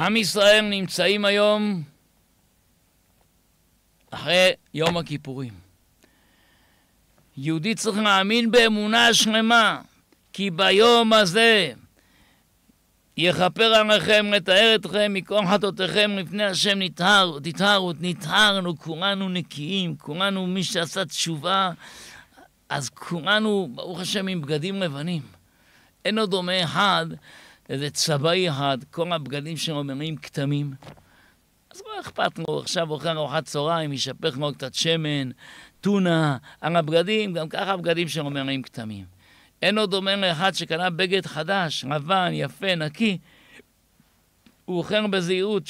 עם ישראל נמצאים היום אחרי יום הכיפורים. יהודי צריך להאמין באמונה שלמה, כי ביום הזה יכפר עליכם, לתאר אתכם מכל חטאותיכם לפני השם. נטהרנו, כולנו נקיים, כולנו מי שעשה תשובה, אז כולנו ברוך השם עם בגדים לבנים. אין עוד דומה אחד, איזה צבאי אחד, כל הבגדים שלו מלאים כתמים. אז לא אכפת לו, עכשיו אוכל ארוחת צהריים, ישפך לו קצת שמן, טונה, על הבגדים, גם ככה הבגדים שלו מלאים כתמים. אין עוד דומה לאחד שקנה בגד חדש, לבן, יפה, נקי, הוא אוכל בזהירות,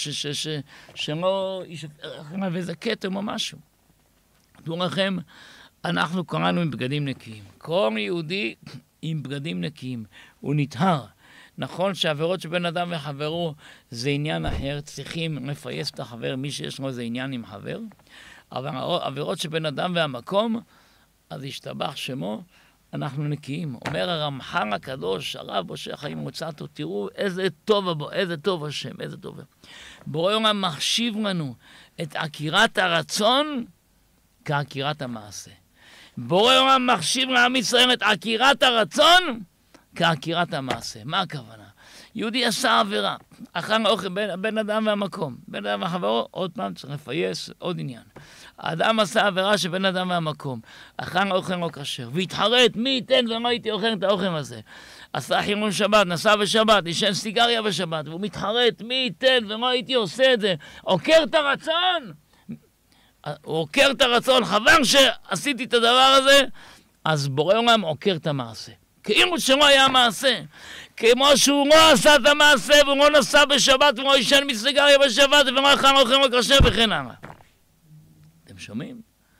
שלא ישפך עליו איזה כתם או משהו. תראו לכם, אנחנו כולנו עם בגדים נקיים. כל יהודי עם בגדים נקיים, הוא נטהר. נכון שעבירות שבין אדם וחברו זה עניין אחר, צריכים לפייס את החבר, מי שיש לו איזה עניין עם חבר, אבל עבירות שבין אדם והמקום, אז ישתבח שמו, אנחנו נקיים. אומר הרמח"ל הקדוש, הרב משה חיים מוצאטו, תראו איזה טוב, איזה טוב השם, איזה טוב. בורא עולם מחשיב לנו את עקירת הרצון כעקירת המעשה. בורא עולם מחשיב לעם ישראל את עקירת הרצון כעקירת המעשה. מה הכוונה? יהודי עשה עבירה, אכל אוכל בין אדם והמקום, בין אדם וחברו, עוד פעם צריך לפייס, עוד עניין. האדם עשה עבירה שבין אדם והמקום, אכל אוכל לא כשר, והתחרט, מי ייתן ולא הייתי אוכל את האוכל הזה. עשה חילול שבת, נסע בשבת, ישן סיגריה בשבת, והוא מתחרט, מי ייתן ולא הייתי עושה את זה. עוקר את הרצון! הוא עוקר את הרצון, חבל שעשיתי את הדבר הזה, אז בורא עולם עוקר את המעשה. כאילו שלא היה מעשה. כמו שהוא לא עשה את המעשה, והוא לא נסע בשבת, והוא לא ישן מסיגריה בשבת, ולא אכל אוכל לא כשר וכן הלאה. אתם שומעים?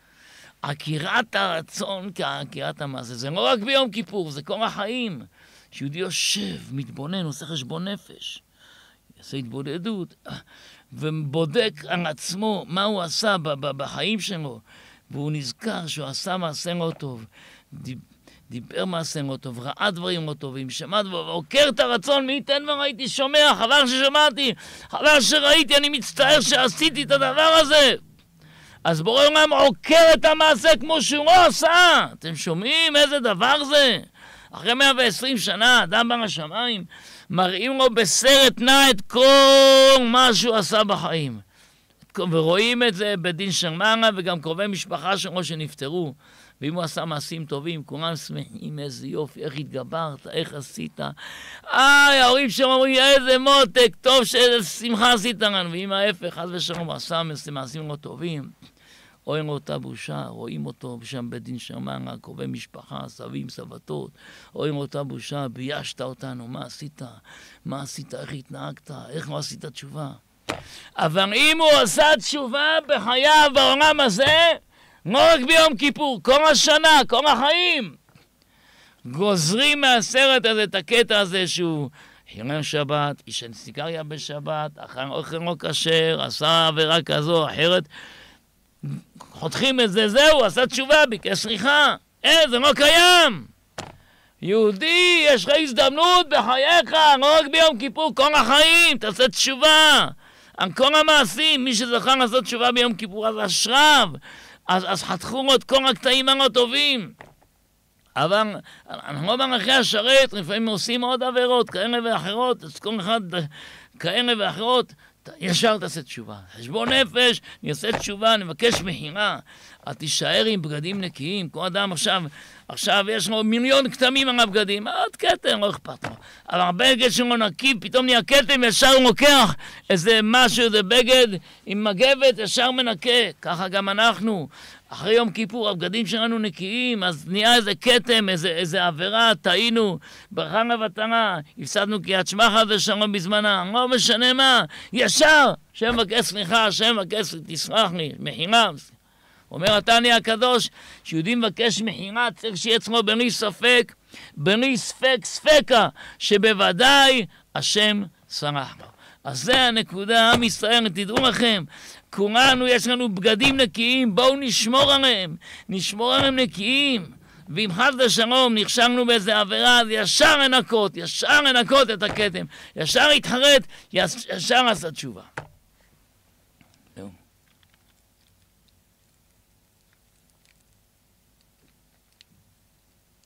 עקירת הרצון כעקירת המעשה. זה לא רק ביום כיפור, זה כל החיים. שיהודי יושב, מתבונן, עושה חשבון נפש. יעשה התבודדות. ובודק על עצמו מה הוא עשה בחיים שלו, והוא נזכר שהוא עשה מעשה לא טוב, דיבר מעשה לא טוב, ראה דברים לא טובים, שמע דברים, עוקר את הרצון, מי ייתן מה ראיתי שומע, חבל ששמעתי, חבל שראיתי, אני מצטער שעשיתי את הדבר הזה. אז בורא עולם עוקר את המעשה כמו שהוא לא עשה. אתם שומעים איזה דבר זה? אחרי 120 שנה, אדם בא לשמיים, מראים לו בסרט נע את כל מה שהוא עשה בחיים. ורואים את זה בדין של מעלה, וגם קרובי משפחה שלו שנפטרו. ואם הוא עשה מעשים טובים, כולם שמחים, איזה יופי, איך התגברת, איך עשית. ההורים שלו אומרים, איזה מותק, טוב ששמחה עשית לנו. ואם ההפך, אז ושלום, עשה מעשים לא טובים. רואים אותה בושה, רואים אותו שם בדין של מעלה, קרובי משפחה, סבים, סבתות, רואים אותה בושה, ביישת אותנו, מה עשית? מה עשית? איך התנהגת? איך לא עשית תשובה? אבל אם הוא עשה תשובה בחייו בעולם הזה, לא רק ביום כיפור, כל השנה, כל החיים, גוזרים מהסרט הזה את הקטע הזה שהוא חילל שבת, ישן סיגריה בשבת, אכל אוכל לא כשר, עשה עבירה כזו או אחרת, חותכים את זה, זהו, עשה תשובה, ביקש סליחה. זה לא קיים. יהודי, יש לך הזדמנות בחייך, לא רק ביום כיפור, כל החיים, תעשה תשובה. על כל המעשים, מי שזכה לעשות תשובה ביום כיפור, אז אשריו. אז חתכו לו את כל הקטעים הלא טובים. אבל אנחנו לא במלכי השרת, לפעמים עושים עוד עבירות, כאלה ואחרות, אז כל אחד כאלה ואחרות, ישר תעשה תשובה. חשבון נפש, אני עושה תשובה, אני מבקש מחירה. את תישאר עם בגדים נקיים. כל אדם עכשיו יש לו מיליון כתמים על הבגדים. עוד כתם, לא אכפת לו. אבל הבגד שלו נקי, פתאום נהיה כתם, ישר הוא לוקח איזה משהו, איזה בגד עם מגבת, ישר מנקה. ככה גם אנחנו. אחרי יום כיפור, הבגדים שלנו נקיים, אז נהיה איזה כתם, איזה עבירה, טעינו, ברכה לבטרה, הפסדנו קריאת שמע חס ושלום בזמנה, לא משנה מה, ישר, שם מבקש סליחה, שם מבקש תסלח לי, מחירה. אומר התניא הקדוש, שיהודי מבקש מחירה, צריך שיהיה אצלו בלי ספק, בלי ספקה, שבוודאי השם סלח לו. אז זה הנקודה, עם ישראל, תדעו לכם, כולנו יש לנו בגדים נקיים, בואו נשמור עליהם נקיים. ואם חס ושלום נכשלנו באיזה עבירה, אז ישר לנקות את הכתם, ישר להתחרט, ישר לעשות תשובה.